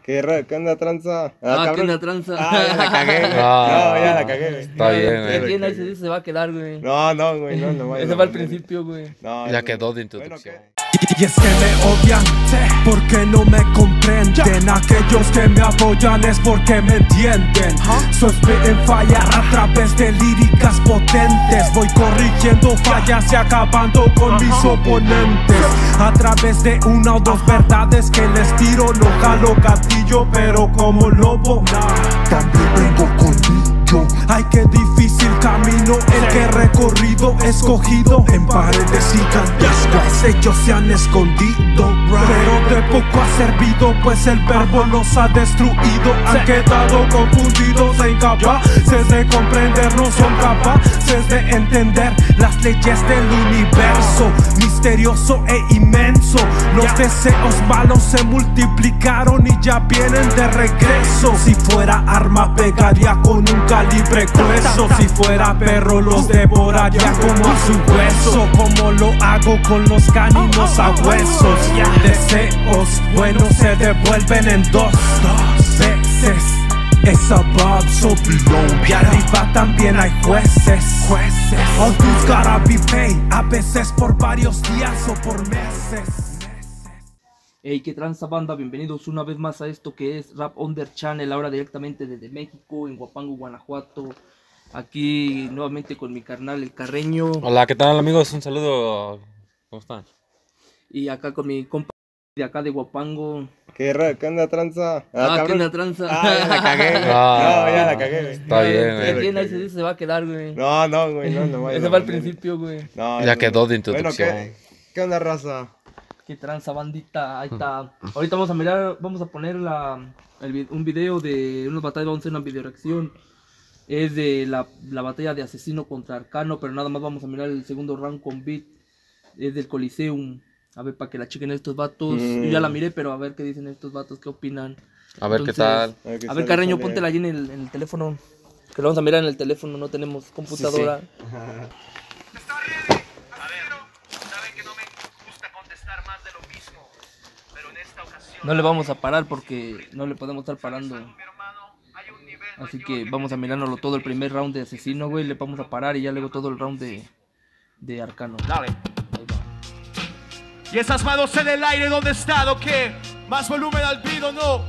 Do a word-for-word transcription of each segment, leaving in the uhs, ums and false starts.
¿Qué, ra- qué onda, tranza? Ah, ¿qué onda, tranza? Ah, ya la cagué, güey. Ah, No, ya la cagué, güey. Está bien, Ya güey. la ¿Quién ahí cagué. se dice se va a quedar, güey? No, no, güey, no, no. Ese va al principio, güey. No, Ya no. quedó de Bueno, introducción. ¿qué? Y es que me odian, porque no me comprenden. Aquellos que me apoyan es porque me entienden. So spitting fire a través de líricas potentes. Voy corrigiendo fallas y acabando con mis oponentes. A través de una o dos verdades que les tiro. No jalo gatillo, pero como lobo también vengo con yo. Ay, qué difícil camino el que he recorrido, escogido en paredes gigantescas. Ellos se han escondido, pero de poco ha servido, pues el verbo los ha destruido. Han quedado confundidos e incapaces de comprender, no son capaces de entender las leyes del universo, misterioso e inmenso. Los deseos malos se multiplicaron y ya vienen de regreso. Si fuera arma pegaría con un calibre grueso. Si fuera perro los devoraría como a su hueso. Como lo hago con los caninos a huesos. Deseos buenos se devuelven en dos veces. Es above, so below. Y arriba también hay jueces. Jueces. All dudes gotta be paid. A veces por varios días o por meses. Hey, qué tranza, banda, bienvenidos una vez más a esto que es Rap Under Channel, ahora directamente desde México, en Huapango, Guanajuato. Aquí nuevamente con mi carnal el Carreño. Hola, ¿qué tal, amigos? Un saludo. ¿Cómo están? Y acá con mi compa de acá de Huapango. ¿Qué, ra- qué onda, tranza? Ah, ¿qué cabrón. onda, tranza? Ah, ya la cagué, güey. Ah. No, ya la cagué, güey. Está bien, güey. ¿Quién ahí se dice se va a quedar, güey? No, no, güey, no, no. Ese va al principio, güey. No, Ya no. quedó de Bueno, introducción. ¿qué, qué onda, raza? Qué tranza, bandita, ahí está. Ahorita vamos a mirar, vamos a poner la, el vi- un video de unas batallas, vamos a hacer una video reacción. Es de la, la batalla de Asesino contra Arcano, pero nada más vamos a mirar el segundo round con beat. Es del Coliseum. A ver, para que la chequen estos vatos. Mm. Yo ya la miré, pero a ver qué dicen estos vatos, qué opinan. A ver qué tal. Entonces, A ver, qué A ver, sale, Carreño, sale. póntela allí en el, en el teléfono. Que lo vamos a mirar en el teléfono, no tenemos computadora. No le vamos a parar porque no le podemos estar parando. Así que vamos a mirárnoslo todo el primer round de Asesino, güey. Le vamos a parar y ya luego todo el round de, de Arcano. Dale. Ahí va. Y esas manos en el aire, ¿dónde está? ¿O qué? Más volumen al beat, ¿o no?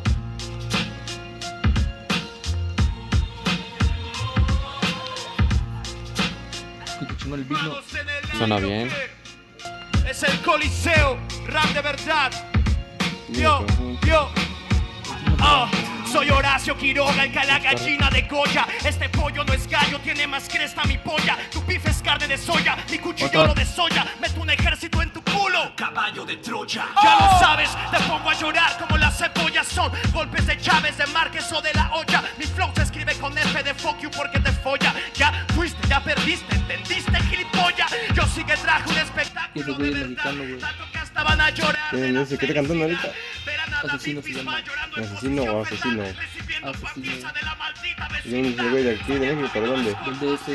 Escucha chingón el beat, ¿no? Manos en el aire, Suena ¿o bien. qué? Es el Coliseo, rap de verdad. Yo, yo. Ah, soy Horacio Quiroga, el que a la gallina de Goya. Este pollo no es gallo, tiene más cresta mi polla. Tu bife es carne de soya, mi cuchillo no de soya. Meto un ejército en tu culo, caballo de Troya. Ya lo sabes, te pongo a llorar como las cebollas son. Golpes de Chávez, de Márquez o de la olla. Mi flow se escribe con F de fuck you porque te folla. Ya fuiste, ya perdiste, ¿entendiste, gilipollas? Yo sí que traje un espectáculo Ese de güey es verdad. mexicano, güey. Tanto que hasta van a llorar. ¿Qué, de no la sé, ¿qué está cantando ahorita? Verán a Asesino David se llama. Bisbal llorando en ¿Asesino o asesino? recibiendo Asesino. putiza de la maldita ¿Y dónde es el güey de aquí, de México? ¿Por dónde? Donde ese.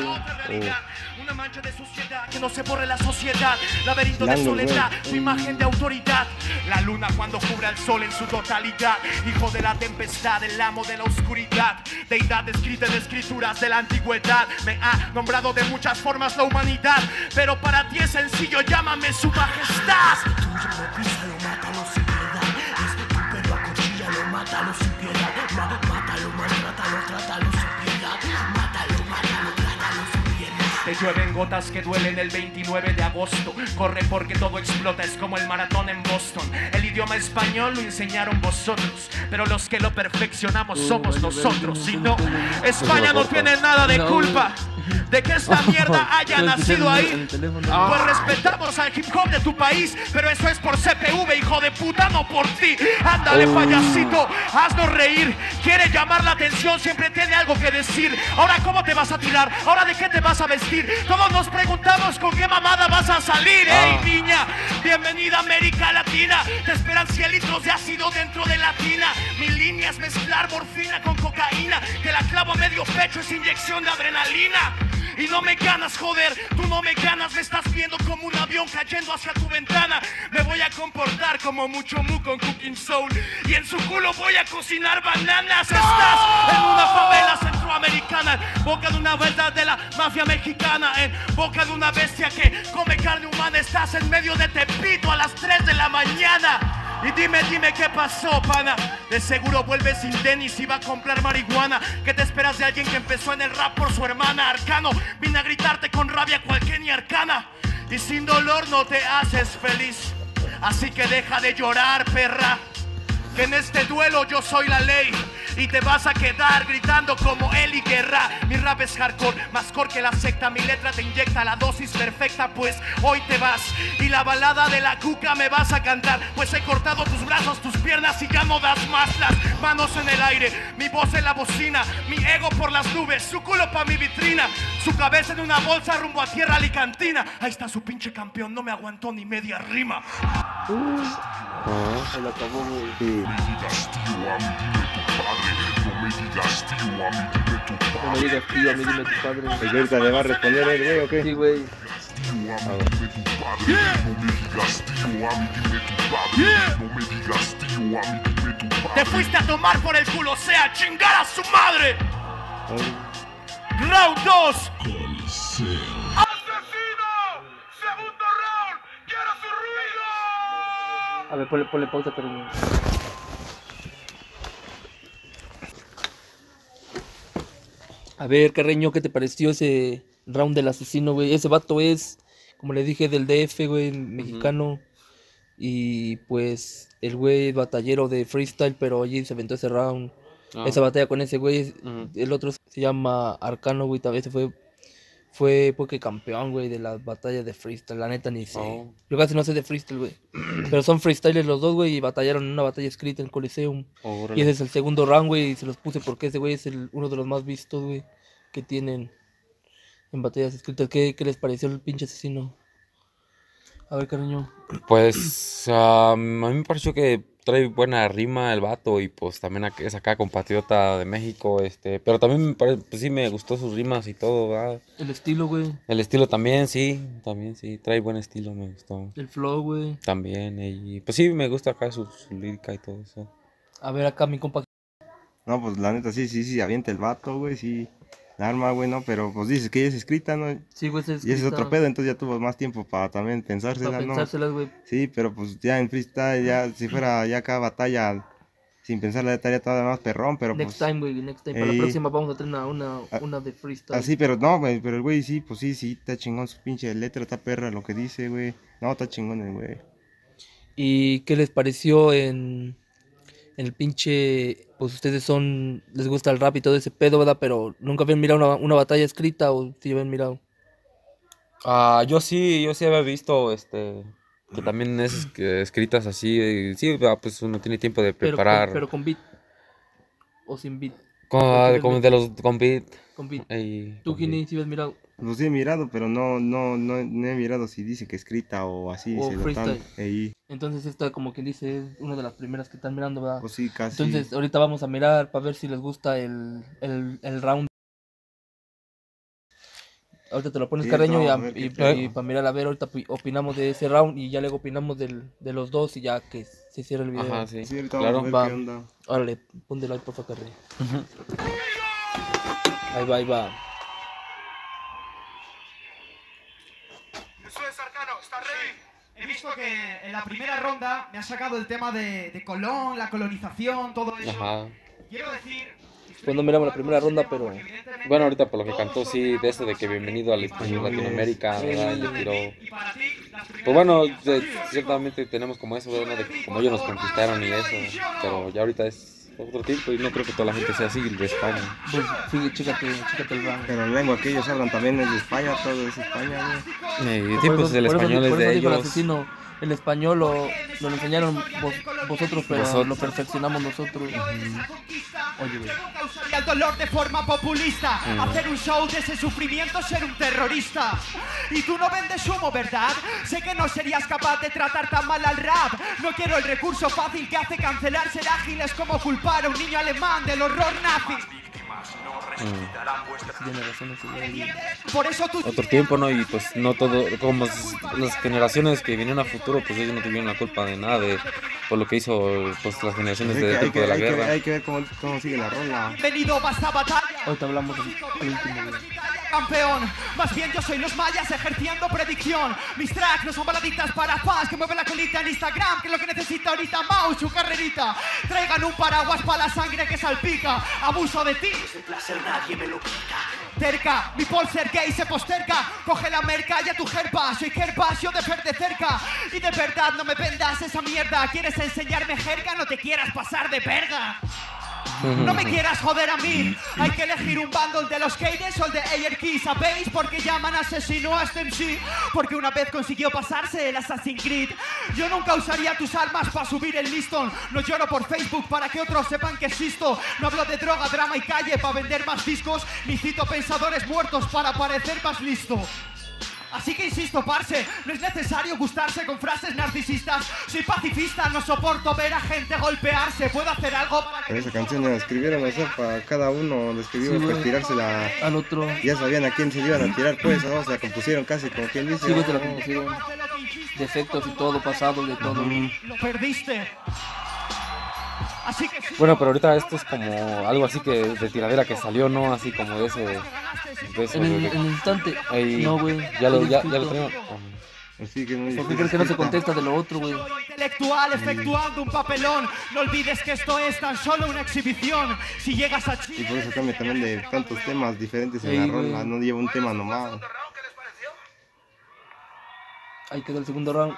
Una mancha de suciedad que no se borre la sociedad. Laberinto de Lango, soledad, güey. tu imagen de autoridad. La luna cuando cubra el sol en su totalidad. Hijo de la tempestad, el amo de la oscuridad. Deidad escrita en escrituras de la antigüedad. Me ha nombrado de muchas formas la humanidad, pero para ti es sencillo, llámame su majestad. Tuyo lo pisa, lo mátalo sin piedad. Es tu pelo a cuchilla, lo mátalo sin piedad. Ma mátalo, maltrátalo, trátalo sin piedad. Mátalo, mátalo, trátalo sin piedad. Te llueven gotas que duelen el veintinueve de agosto. Corre porque todo explota, es como el maratón en Boston. El idioma español lo enseñaron vosotros, pero los que lo perfeccionamos somos nosotros. Si no, España no tiene nada de culpa de que esta mierda haya nacido ahí. Pues respetamos al hip hop de tu país, pero eso es por C P V, hijo de puta, no por ti. Ándale, payasito, haznos reír. Quiere llamar la atención, siempre tiene algo que decir. Ahora, ¿cómo te vas a tirar? ¿Ahora de qué te vas a vestir? Todos nos preguntamos con qué mamada vas a salir. ¡Ey, niña! Bienvenida a América Latina. Te esperan cien litros de ácido dentro de la tina. Mi línea es mezclar morfina con cocaína. Te la clavo a medio pecho, es inyección de adrenalina. Y no me ganas, joder, tú no me ganas. Me estás viendo como un avión cayendo hacia tu ventana. Me voy a comportar como mucho mu con Cooking Soul. Y en su culo voy a cocinar bananas. Estás en una favela centroamericana, en boca de una verdad de la mafia mexicana, en boca de una bestia que come carne humana. Estás en medio de Tepito a las tres de la mañana. Y dime, dime qué pasó, pana. De seguro vuelves sin tenis y va a comprar marihuana. ¿Qué te esperas de alguien que empezó en el rap por su hermana? Arcano, vine a gritarte con rabia cual Kenny Arcana. Y sin dolor no te haces feliz. Así que deja de llorar, perra. Que en este duelo yo soy la ley. Y te vas a quedar gritando como Eli Guerra. Mi rap es hardcore, más core que la secta. Mi letra te inyecta la dosis perfecta. Pues hoy te vas y la balada de la cuca me vas a cantar. Pues he cortado tus brazos, tus piernas y ya no das más. Las manos en el aire, mi voz en la bocina, mi ego por las nubes, su culo pa' mi vitrina, su cabeza en una bolsa rumbo a tierra alicantina. Ahí está su pinche campeón, no me aguantó ni media rima. Se lo acabó, güey. Sí. No me digas tío, a mí dime tu padre. No me digas tío, a mí dime tu padre. ¿Y que ahorita le va a responder el güey o qué? Sí, güey. Tío, a mí dime tu padre. No me digas tío, a mí dime tu padre. No me digas tío, a mí dime tu padre. Te fuiste a tomar por el culo, sea chingar a su madre. Ay, Round dos. Coliseo. ¡Asesino! ¡Segundo round! ¡Quiero su ruido! A ver, ponle, ponle pausa, cariño. A ver, Carreño, ¿qué te pareció ese round del asesino, güey? Ese vato es, como le dije, del D F, güey, mexicano. Y pues el güey batallero de freestyle, pero allí se aventó ese round. Ah. Esa batalla con ese güey. Ujú. El otro se llama Arcano, güey, también se fue. Fue porque campeón, güey, de las batallas de freestyle. La neta ni sé. Oh. Yo casi no sé de freestyle, güey. Pero son freestylers los dos, güey, y batallaron en una batalla escrita en Coliseum. Órale. Y ese es el segundo round, güey, y se los puse porque ese güey es el, uno de los más vistos, güey, que tienen en batallas escritas. ¿Qué, qué les pareció el pinche asesino? A ver, cariño. Pues um, a mí me pareció que trae buena rima el vato y pues también ac- es acá compatriota de México, este, pero también me pare- pues sí me gustó sus rimas y todo, ¿verdad? El estilo, güey. El estilo también, sí, también sí, trae buen estilo, me gustó. El flow, güey. También, y pues sí, me gusta acá su, su lírica y todo eso. A ver, acá mi compa. no, pues la neta sí, sí, sí, avienta el vato, güey, sí. La arma, güey, no, pero pues dices que ya es escrita, ¿no? Sí, güey, se Y ese es otro pedo, entonces ya tuvo más tiempo para también pensársela, Para ¿no? pensárselas, güey. Sí, pero pues ya en freestyle, ya si fuera ya cada batalla sin pensarla ya estaría todavía más perrón, pero Next pues time, güey, next time. Para Ey. la próxima vamos a tener una, una, Ah, una de freestyle. así, pero no, güey, pero el güey sí, pues sí, sí, está chingón su pinche letra, está perra lo que dice, güey. No, está chingón el güey. ¿Y qué les pareció en, en el pinche, pues ustedes son, les gusta el rap y todo ese pedo, ¿verdad? Pero nunca habían mirado una, una batalla escrita o si habían mirado. Ah, yo sí, yo sí había visto, este, que también es que escritas así, eh, sí, va, pues uno tiene tiempo de Pero preparar. con, pero con beat. O sin beat. Con, porque como les de los con beat. Con beat. y ¿Tú, con Gini, beat. si habías mirado? Los he mirado, pero no, no, no, no he mirado si dice que escrita o así, O se lo están. freestyle. Ey, Entonces esta, como quien dice, es una de las primeras que están mirando, ¿verdad? pues sí, casi. Entonces ahorita vamos a mirar para ver si les gusta el, el, el round. Ahorita te lo pones, Sí, Carreño, y, no, a a- ver y, qué y para mirar a ver, ahorita pi- opinamos de ese round y ya luego opinamos del, de los dos y ya que se cierra el video. Ajá, sí. Sí, ahorita Claro. vamos a ver Va. qué onda. Órale, ponte like, porfa, Carreño. Ahí va, ahí va. Eso es Arcano, ¿estás ready? He visto que en la primera ronda me ha sacado el tema de, de Colón, la colonización, todo eso. Ajá. Quiero decir... Pues no miramos la primera ronda, pero... Bueno, ahorita por lo que cantó, sí, de eso de que bienvenido a la español Latinoamérica, ¿verdad? Y le tiró. Pues bueno, de- ciertamente tenemos como eso, ¿verdad? De que como ellos nos conquistaron y eso, pero ya ahorita es otro tiempo y no creo que toda la gente sea así de España. Pues sí, chécate, chécate el round. Pero la lengua que ellos hablan también es de España, todo es España, güey. Eh, Por sí, eso- pues el por eso- español es por eso de digo el ellos. asesino. El español lo, lo enseñaron vos- vosotros, pero Vosotros. lo perfeccionamos nosotros. Oye, güey. Y al dolor de forma populista. Mm. Hacer un show de ese sufrimiento, ser un terrorista. Y tú no vendes humo, ¿verdad? Sé que no serías capaz de tratar tan mal al rap. No quiero el recurso fácil que hace cancelar. Ser ágil es como culpar a un niño alemán del horror nazi. Mm. Tiene razón ese güey. Por eso tú Otro tiempo, ¿no? Y pues no todo, como s- las generaciones que vinieron a futuro, pues ellos no tuvieron la culpa de nada de por lo que hizo pues las generaciones Hay de que, hay tiempo que, de la hay que, guerra. hay que ver cómo, cómo sigue la rola. venido basta batalla. Ahorita hablamos del del último, güey. Campeón, más bien yo soy los mayas ejerciendo predicción. Mis tracks no son baladitas para fans que mueven la colita en Instagram, que es lo que necesita ahorita Mau, su carrerita. Traigan un paraguas para la sangre que salpica. Abuso de ti, ese placer nadie me lo quita. Terca, mi polser gay se posterga. Coge la merca y a tu jerpa. Soy Kerbasio de ver de cerca. Y de verdad no me vendas esa mierda. ¿Quieres enseñarme jerga? No te quieras pasar de verga. No me quieras joder a mí. Hay que elegir un bundle de los Keynes o el de Ayer Key. ¿Sabéis por qué llaman asesino a este M C? Porque una vez consiguió pasarse el Assassin's Creed. Yo nunca usaría tus armas para subir el listón. No lloro por Facebook para que otros sepan que existo. No hablo de droga, drama y calle para vender más discos. Ni cito pensadores muertos para parecer más listo. Así que insisto, parce, no es necesario gustarse con frases narcisistas. Soy pacifista, no soporto ver a gente golpearse. ¿Puedo hacer algo para que... Pero esa canción la escribieron, o sea, para cada uno, la escribieron Sí, para güey. tirársela. Al otro. Ya sabían a quién se le iban a tirar, pues, ¿no? O sea, compusieron casi como quien dice. Sí, güey, te la ¿no? compusieron. Defectos y todo, pasado, de todo. Lo perdiste. Así que sí, Bueno, pero ahorita esto es como algo así que de tiradera que salió, ¿no? Así como de ese... De eso, En el, de- en el instante. ahí- No, güey. Ya lo, Todo ya, ya lo escrito. tenemos. Así que no ¿Por qué crees que no se contesta de lo otro, güey? intelectual efectuando un papelón. No olvides que esto es tan solo una exhibición. Si llegas a Y Chile... por eso cambia también de tantos temas diferentes en Sí, la güey. rola, no lleva un tema nomás. Ahí quedó el segundo round.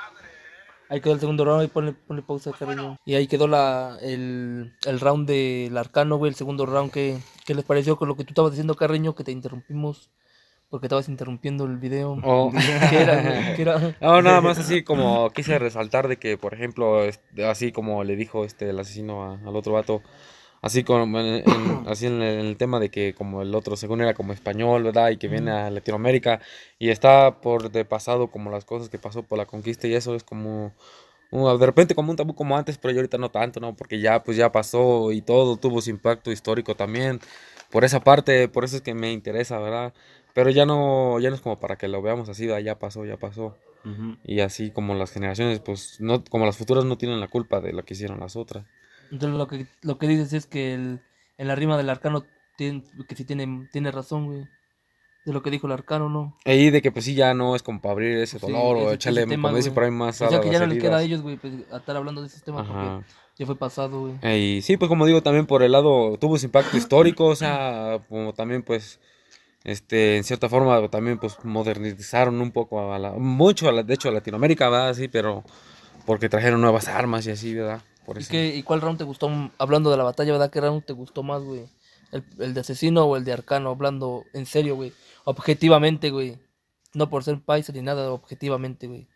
Ahí quedó el segundo round y ponle, ponle pausa, cariño. Y ahí quedó la, el, el round del Arcano, güey, el segundo round. ¿Qué, qué les pareció con lo que tú estabas diciendo, cariño? Que te interrumpimos porque estabas interrumpiendo el video. Oh. ¿Qué era, güey? ¿Qué era? No, nada más así como quise resaltar de que, por ejemplo, este, así como le dijo este el asesino a- al otro vato, así como en, en- así en el, en el tema de que como el otro según era como español, ¿verdad? Y que viene a Latinoamérica y está por de pasado como las cosas que pasó por la conquista y eso es como uh, de repente como un tabú como antes, pero yo ahorita no tanto, ¿no? Porque ya pues ya pasó y todo tuvo su impacto histórico también. Por esa parte, por eso es que me interesa, ¿verdad? Pero ya no, ya no es como para que lo veamos así, "Ah, ya pasó, ya pasó". Y así como las generaciones, pues, no, como las futuras no tienen la culpa de lo que hicieron las otras. Entonces lo que, lo que dices es que el, en la rima del Arcano, tiene, que sí tiene, tiene razón, güey. De lo que dijo el Arcano, ¿no? Ahí de que pues sí ya no es como para abrir ese Sí, dolor o ese- echarle, ese tema, como dicen güey. por ahí, más O a sea que ya las no les queda a heridas. ellos, güey, pues, a estar hablando de esos temas Ajá. porque ya fue pasado, güey. Eh, Y sí, pues como digo, también por el lado tuvo su impacto histórico, o sea, como también pues, este, en cierta forma también pues modernizaron un poco a la, mucho, a la, de hecho a Latinoamérica, ¿verdad? Sí, pero porque trajeron nuevas armas y así, ¿verdad? Por ¿Y, eso. qué, ¿Y cuál round te gustó? Hablando de la batalla, ¿verdad? ¿Qué round te gustó más, güey? ¿El, el de asesino o el de Arcano? Hablando en serio, güey. Objetivamente, güey. No por ser paisa ni nada, objetivamente, güey.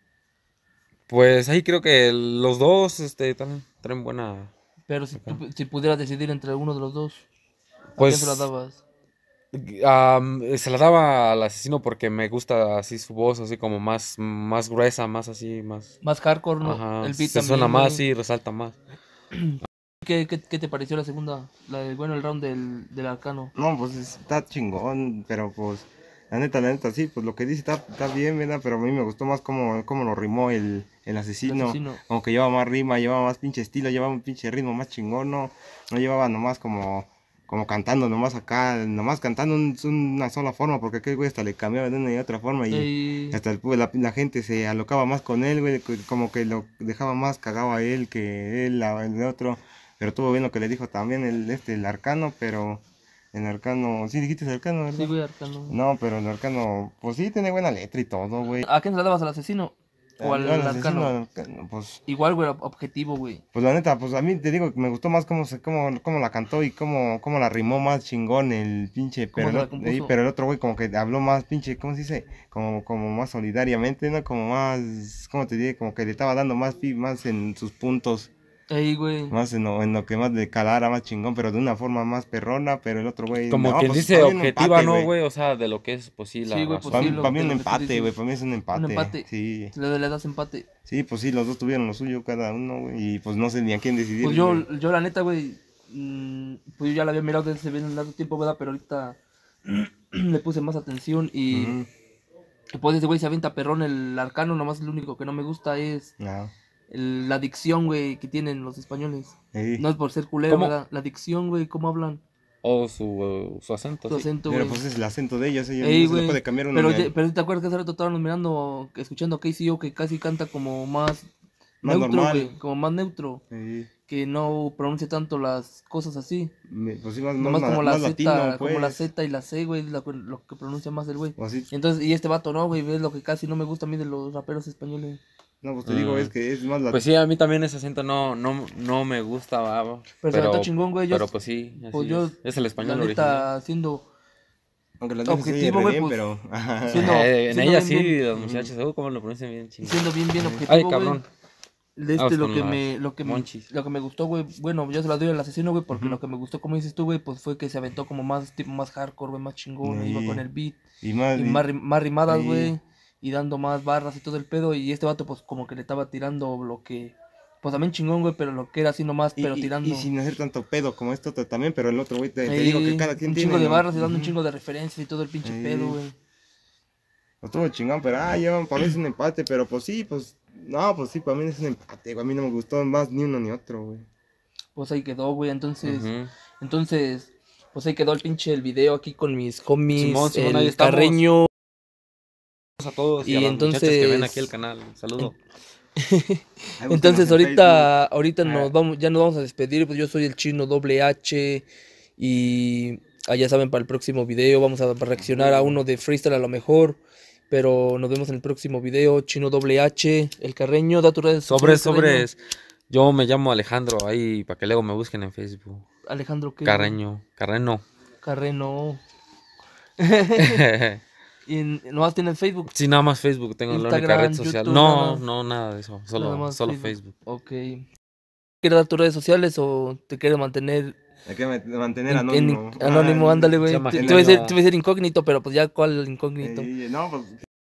Pues ahí creo que los dos, este, traen, traen buena... Pero si, tú- si pudieras decidir entre uno de los dos, ¿a Pues- quién se la dabas? Am, se la daba al asesino porque me gusta así su voz, así como más, más gruesa, más así, más... Más hardcore, ¿no? Ajá, El beat se también, suena más, güey. sí, resalta más. ¿Qué, qué, qué te pareció la segunda? La del- bueno, el round del, del Arcano. No, pues está chingón, pero pues, la neta, la neta, sí, pues lo que dice está, está bien, ¿verdad? Pero a mí me gustó más cómo, cómo lo rimó el, el asesino. El asesino. Como que llevaba más rima, llevaba más pinche estilo, llevaba un pinche ritmo más chingón, ¿no? No llevaba nomás como, como cantando nomás acá, nomás cantando un- una sola forma, porque aquel güey hasta le cambiaba de una y otra forma y Y- hasta el, pu- la, la gente se alocaba más con él, güey, co- como que lo dejaba más cagado a él que él, a- el otro. Pero estuvo bien lo que le dijo también el, este, el Arcano, pero el Arcano, sí dijiste el Arcano, ¿verdad? Sí, güey, Arcano. No, pero el Arcano, pues sí, tiene buena letra y todo, güey. ¿A quién se la dabas? ¿Al asesino? ¿O al, Al- al al asesino, Arcano? al Arcano, pues, Igual, güey, objetivo, güey. pues la neta, pues a mí te digo que me gustó más cómo, se, cómo, cómo la cantó y cómo, cómo la rimó más chingón el pinche, ¿Cómo pero, se el, la ot- compuso? ahí, pero el otro güey como que habló más pinche, ¿cómo se dice? Como, como más solidariamente, ¿no? Como más, ¿cómo te diré? Como que le estaba dando más, pi- más en sus puntos. Ey, güey. Más en lo, en lo que más le calara, más chingón, pero de una forma más perrona, pero el otro güey... Como no, quien pues, dice para mí un objetiva, empate, ¿no, güey? O sea, de lo que es, pues sí, la Sí, güey, razón. pues Para sí, mí, lo- para mí de un lo que tú empate, dices. güey, para mí es un empate. empate. Sí. Le, le das empate. Sí, pues sí, los dos tuvieron lo suyo cada uno, güey, y pues no sé ni a quién decidir. Pues yo, güey. yo la neta, güey, mm, pues yo ya la había mirado desde bien largo tiempo, ¿verdad? Pero ahorita le puse más atención y Ujú. pues ese güey se avienta perrón el arcano, nomás lo único que no me gusta es No. el- la dicción, güey, que tienen los españoles. Sí. No es por ser culero, ¿Cómo? ¿verdad? La dicción, güey, cómo hablan, O su, uh, su acento. su sí. acento, Pero güey. pues es el acento de ellos, ellos Ey, no se le güey, puede cambiar uno. pero, ni ya- al- pero te acuerdas que hace rato estábamos mirando, escuchando a K C O que casi canta como más, Más neutro, normal. güey, como más neutro, Sí. que no pronuncia tanto las cosas así. Me- Pues sí, más, más, Nomás más, como la más Z, latino, pues. como la Z y la C, güey, es lo, que- lo que pronuncia más el güey. O así. Entonces, y este vato no, güey, es lo que casi no me gusta a mí de los raperos españoles. No, pues te digo, Mm. es que es más latino. Pues sí, a mí también ese acento no, no, no me gusta, va, Pero se aventó chingón, güey, yo- Pero pues sí, así pues yo, es. Es el español la original. neta, siendo, Aunque las veces se oye objetivo, re güey, bien, pues, pero... Ajá. siendo- Eh, en siendo ella bien, sí, bien- los muchachos, uh, cómo lo pronuncian bien chingón. siendo bien, bien objetivo, Ay, güey, cabrón. de este Vamos lo con que las me, lo que me, monchis. lo que me gustó, güey, bueno, yo se la doy al asesino, güey, porque Ujú. lo que me gustó, como dices tú, güey, pues fue que se aventó como más, tipo, más hardcore, güey, más chingón, Sí. iba con el beat, Y más... y y- más, rim- más rimadas, sí. güey, y dando más barras y todo el pedo, y este vato, pues, como que le estaba tirando lo que, pues, también chingón, güey, pero lo que era así nomás, y- pero y- tirando. Y sin hacer tanto pedo como esto otro también, pero el otro, güey, te, te Ey, digo que cada quien un tiene... chingo de ¿no? barras y dando un Ujú. chingo de referencias y todo el pinche Ey. pedo, güey. Estuvo chingón, pero ah, llevan para mí es un empate, pero pues sí, pues... No, pues sí, para mí es un empate, güey. A mí no me gustó más ni uno ni otro, güey. Pues ahí quedó, güey, entonces, Ujú. entonces, pues ahí quedó el pinche el video aquí con mis homies, Simón, Simón, ahí el estamos. Carreño. A todos y, Y a los muchachos que ven entonces- aquí el canal. Un saludo. Ahí búsquenos Entonces en ahorita, ahorita Ah. nos vamos, ya nos vamos a despedir, pues yo soy el Chino doble H y ah, ya saben, para el próximo video vamos a reaccionar a uno de freestyle a lo mejor, pero nos vemos en el próximo video. Chino doble H, el Carreño, da tus redes Sobres, sociales, sobres. Yo me llamo Alejandro, ahí para que luego me busquen en Facebook. Carreño. Alejandro ¿qué? Carreño, Carreno. Carreno. Y en- nomás tienes Facebook. Sí, nada más Facebook, tengo la única Instagram, red social. YouTube, nada No, más. no, nada de eso, Nada solo, más solo Facebook. Ok. ¿Quieres dar tus redes sociales o te quieres mantener Hay que ma- mantener en- anónimo. en- anónimo? Ah, Ándale, güey. se Te, llama te voy a decir, Anónimo. te voy a decir incógnito, pero pues ya cuál incógnito. eh, no, pues...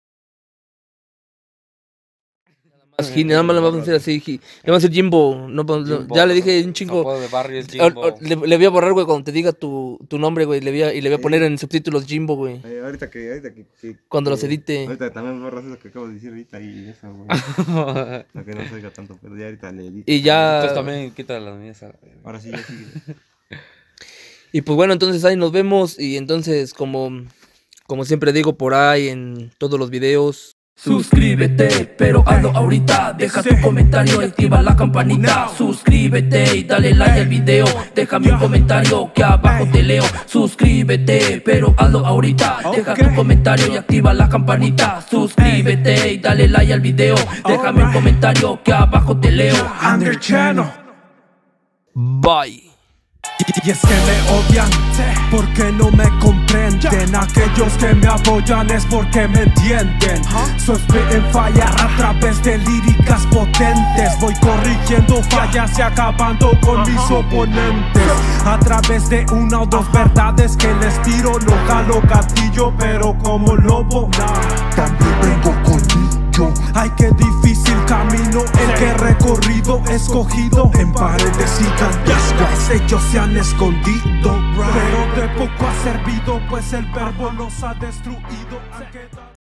Más Gini, nada más le vamos a decir así, Gi- le vamos a decir Jimbo. No, pues, no, Jimbo, ya le dije un su chingo. apodo de barrio es Ahor- Jimbo. ahor- Le, le voy a borrar, güey, cuando te diga tu, tu nombre, güey. Le voy a, y le voy a poner en subtítulos Jimbo, güey. eh, ahorita que... Ahorita que, que- Cuando que- los edite. Ahorita también borras eso que acabo de decir ahorita y eso, güey. Para que no se oiga tanto, pero ya ahorita le edito. Y ya. Entonces también quita las mías. a la verga. Ahora sí, ya sigue. Y pues bueno, entonces ahí nos vemos. Y entonces, como, como siempre digo por ahí en todos los videos. Suscríbete, pero hazlo ahorita. Deja tu comentario y activa la campanita. Suscríbete y dale like al video. Déjame un comentario que abajo te leo. Suscríbete, pero hazlo ahorita. Deja tu comentario y activa la campanita. Suscríbete y dale like al video. Déjame un comentario que abajo te leo. Under Channel. Bye. Y es que me odian porque no me comprenden. Aquellos que me apoyan es porque me entienden. Soy spitting fire a través de líricas potentes. Voy corrigiendo fallas y acabando con mis oponentes. A través de una o dos verdades que les tiro. No jalo gatillo, pero como lobo también vengo con yo. Ay, qué difícil camino el que he recorrido, escogido en paredes gigantescas. Ellos se han escondido, pero de poco ha servido, pues el verbo los ha destruido.